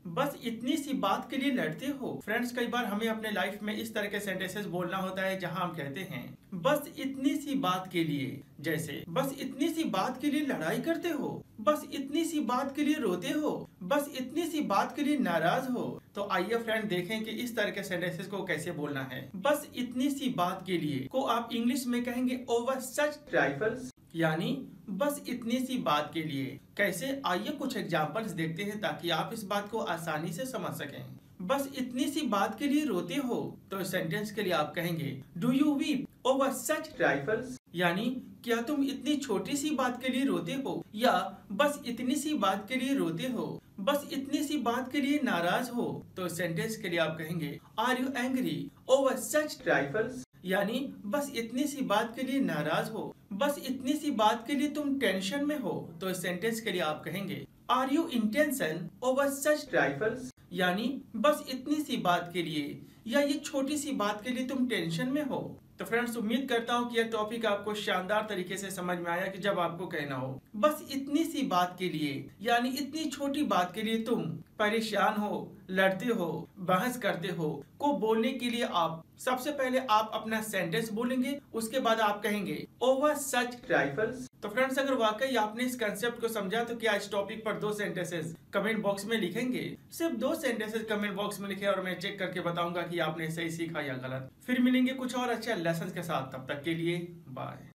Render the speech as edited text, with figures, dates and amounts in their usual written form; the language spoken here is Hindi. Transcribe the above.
बस इतनी सी बात के लिए लड़ते हो। फ्रेंड्स, कई बार हमें अपने लाइफ में इस तरह के सेंटेंसेस बोलना होता है जहां हम कहते हैं बस इतनी सी बात के लिए। जैसे बस इतनी सी बात के लिए लड़ाई करते हो, बस इतनी सी बात के लिए रोते हो, बस इतनी सी बात के लिए नाराज हो। तो आइए फ्रेंड देखें कि इस तरह के सेंटेंसेस को कैसे बोलना है। बस इतनी सी बात के लिए को आप इंग्लिश में कहेंगे ओवर सच ट्राइफल्स, यानी बस इतनी सी बात के लिए। कैसे, आइए कुछ एग्जांपल्स देखते हैं ताकि आप इस बात को आसानी से समझ सकें। बस इतनी सी बात के लिए रोते हो, तो सेंटेंस के लिए आप कहेंगे do you weep over such trifles, यानी क्या तुम इतनी छोटी सी बात के लिए रोते हो, या बस इतनी सी बात के लिए रोते हो, बस इतनी सी बात के लिए नाराज हो। तो सेंटेंस के लिए आप कहेंगे are you angry over such trifles, यानी बस इतनी सी बात के लिए नाराज हो, बस इतनी सी बात के लिए तुम टेंशन में हो। तो इस सेंटेंस के लिए आप कहेंगे are you in tension over such trifles, यानी बस इतनी सी बात के लिए या ये छोटी सी बात के लिए तुम टेंशन में हो। तो फ्रेंड्स, उम्मीद करता हूँ कि यह टॉपिक आपको शानदार तरीके से समझ में आया कि जब आपको कहना हो बस इतनी सी बात के लिए, यानी इतनी छोटी बात के लिए तुम परेशान हो, लड़ते हो, बहस करते हो, को बोलने के लिए आप सबसे पहले आप अपना सेंटेंस बोलेंगे, उसके बाद आप कहेंगे ओवर सच ट्राइफल्स। तो फ्रेंड्स, अगर वाकई आपने इस कंसेप्ट को समझा तो क्या इस टॉपिक पर 2 सेंटेंसेस कमेंट बॉक्स में लिखेंगे? सिर्फ 2 सेंटेंसेस कमेंट बॉक्स में लिखे और मैं चेक करके बताऊंगा कि आपने सही सीखा या गलत। फिर मिलेंगे कुछ और अच्छे लेसन के साथ, तब तक के लिए बाय।